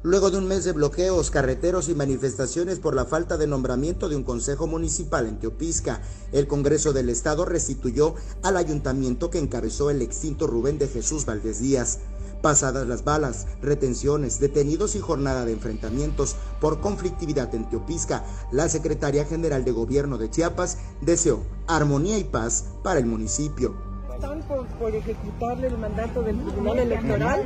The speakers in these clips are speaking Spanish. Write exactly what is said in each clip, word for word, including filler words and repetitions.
Luego de un mes de bloqueos, carreteros y manifestaciones por la falta de nombramiento de un consejo municipal en Teopisca, el Congreso del Estado restituyó al ayuntamiento que encabezó el extinto Rubén de Jesús Valdés Díaz. Pasadas las balas, retenciones, detenidos y jornada de enfrentamientos por conflictividad en Teopisca, la Secretaría General de Gobierno de Chiapas deseó armonía y paz para el municipio. Están por, por ejecutarle el mandato del Tribunal Electoral,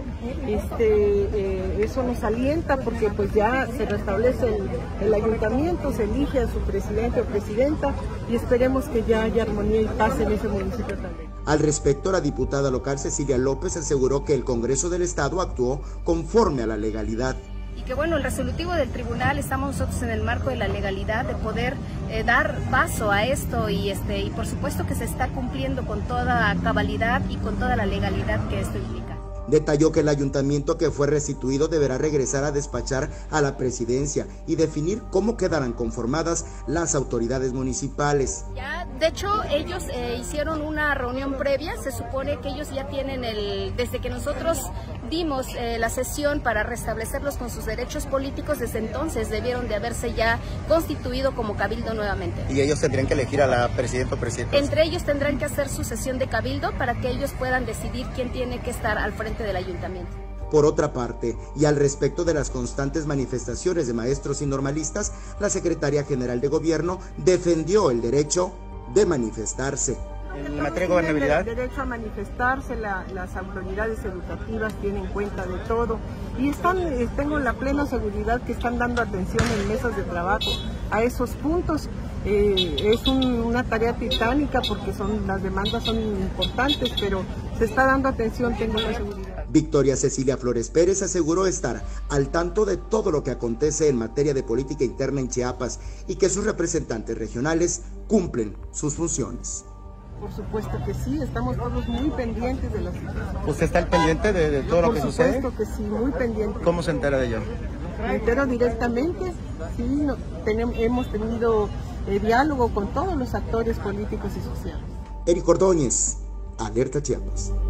este, eh, eso nos alienta porque pues ya se restablece el, el ayuntamiento, se elige a su presidente o presidenta y esperemos que ya haya armonía y paz en ese municipio también. Al respecto, la diputada local Cecilia López aseguró que el Congreso del Estado actuó conforme a la legalidad. Y que bueno, el resolutivo del tribunal, estamos nosotros en el marco de la legalidad de poder eh, dar paso a esto y este y por supuesto que se está cumpliendo con toda cabalidad y con toda la legalidad que esto implica. Detalló que el ayuntamiento que fue restituido deberá regresar a despachar a la presidencia y definir cómo quedarán conformadas las autoridades municipales. Ya, de hecho, ellos eh, hicieron una reunión previa, se supone que ellos ya tienen el, desde que nosotros dimos eh, la sesión para restablecerlos con sus derechos políticos, desde entonces debieron de haberse ya constituido como cabildo nuevamente. ¿Y ellos tendrían que elegir a la presidenta o presidente? Entre ellos tendrán que hacer su sesión de cabildo para que ellos puedan decidir quién tiene que estar al frente del ayuntamiento. Por otra parte, y al respecto de las constantes manifestaciones de maestros y normalistas, la Secretaría General de Gobierno defendió el derecho de manifestarse. En materia de gobernabilidad, el derecho a manifestarse, la, las autoridades educativas tienen cuenta de todo y están, tengo la plena seguridad que están dando atención en mesas de trabajo a esos puntos. Eh, es un, una tarea titánica porque son, las demandas son importantes, pero se está dando atención, tengo la seguridad. Victoria Cecilia Flores Pérez aseguró estar al tanto de todo lo que acontece en materia de política interna en Chiapas y que sus representantes regionales cumplen sus funciones. Por supuesto que sí, estamos todos muy pendientes de la situación. ¿Usted está al pendiente de, de todo Yo, lo que sucede? Por supuesto que sí, muy pendiente. ¿Cómo se entera de ello? Me entero directamente, sí, no, tenemos, hemos tenido eh, diálogo con todos los actores políticos y sociales. Eric Ordóñez, Alerta Chiapas.